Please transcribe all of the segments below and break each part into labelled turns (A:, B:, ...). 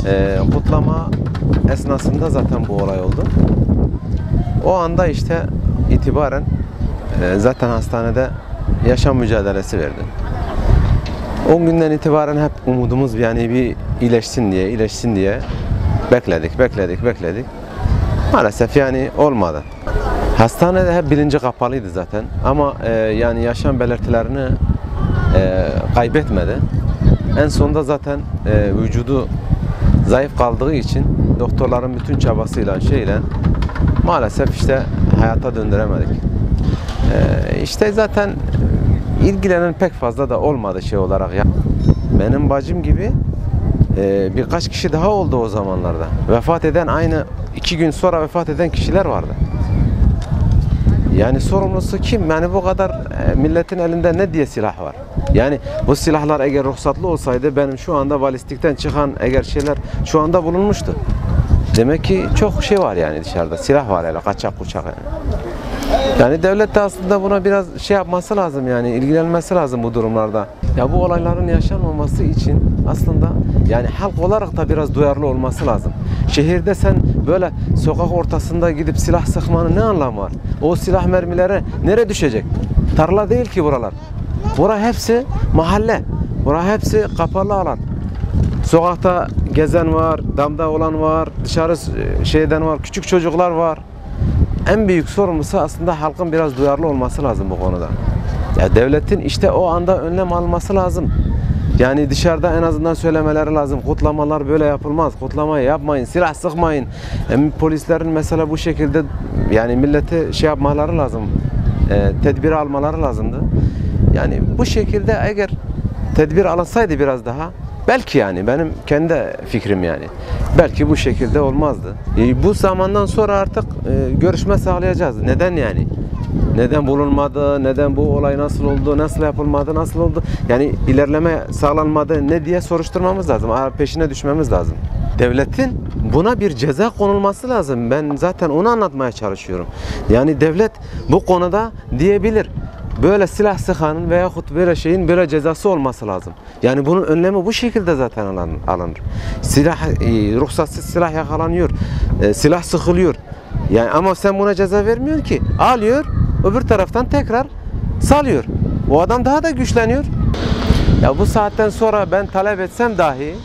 A: Kutlama esnasında zaten bu olay oldu. O anda işte itibaren zaten hastanede yaşam mücadelesi verdi. O günden itibaren hep umudumuz yani bir iyileşsin diye bekledik. Maalesef yani olmadı. Hastanede hep bilinci kapalıydı zaten ama yani yaşam belirtilerini kaybetmedi. En sonunda zaten vücudu zayıf kaldığı için doktorların bütün çabasıyla maalesef işte hayata döndüremedik. İşte zaten ilgilenen pek fazla da olmadı şey olarak ya. Benim bacım gibi birkaç kişi daha oldu o zamanlarda. Vefat eden aynı 2 gün sonra vefat eden kişiler vardı. Yani sorumlusu kim? Yani bu kadar milletin elinde ne diye silah var? Yani bu silahlar eğer ruhsatlı olsaydı benim şu anda balistikten çıkan eğer şeyler şu anda bulunmuştu. Demek ki çok şey var yani dışarıda. Silah var hele kaçak kuçak yani. Yani devlet de aslında buna biraz şey yapması lazım yani ilgilenmesi lazım bu durumlarda. Ya bu olayların yaşanmaması için aslında yani halk olarak da biraz duyarlı olması lazım. Şehirde sen böyle sokak ortasında gidip silah sıkmanın ne anlamı var? O silah mermileri nereye düşecek? Tarla değil ki buralar. Bura hepsi mahalle. Bura hepsi kapalı alan. Sokakta gezen var, damda olan var, dışarı şeyden var, küçük çocuklar var. En büyük sorumlusu aslında halkın biraz duyarlı olması lazım bu konuda. Ya devletin işte o anda önlem alması lazım. Yani dışarıda en azından söylemeleri lazım. Kutlamalar böyle yapılmaz. Kutlamayı yapmayın, silah sıkmayın. Polislerin mesela bu şekilde yani millete şey yapmaları lazım. Tedbir almaları lazımdı. Yani bu şekilde eğer tedbir alınsaydı biraz daha belki yani benim kendi fikrim yani. Belki bu şekilde olmazdı. Bu zamandan sonra artık görüşme sağlayacağız. Neden yani? Neden bulunmadı? Neden bu olay nasıl oldu? Nasıl yapılmadı? Nasıl oldu? Yani ilerleme sağlanmadı ne diye soruşturmamız lazım. Peşine düşmemiz lazım. Devletin buna bir ceza konulması lazım. Ben zaten onu anlatmaya çalışıyorum. Yani devlet bu konuda diyebilir. Böyle silah sıkanın veyahut böyle şeyin böyle cezası olması lazım. Yani bunun önlemi bu şekilde zaten alınır. Ruhsatsız silah yakalanıyor, silah sıkılıyor. Yani ama sen buna ceza vermiyorsun ki. Alıyor, öbür taraftan tekrar salıyor. O adam daha da güçleniyor. Ya bu saatten sonra ben talep etsem dahi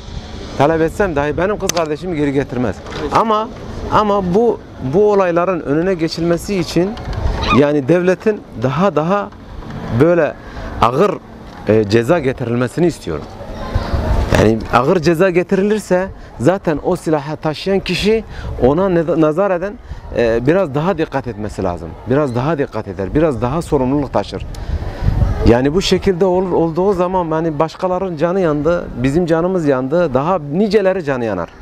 A: benim kız kardeşimi geri getirmez. Ama bu olayların önüne geçilmesi için yani devletin daha böyle ağır ceza getirilmesini istiyorum. Yani ağır ceza getirilirse zaten o silahı taşıyan kişi ona nazar eden biraz daha dikkat etmesi lazım. Biraz daha dikkat eder, biraz daha sorumluluk taşır. Yani bu şekilde olduğu zaman yani başkalarının canı yandı, bizim canımız yandı, daha niceleri canı yanar.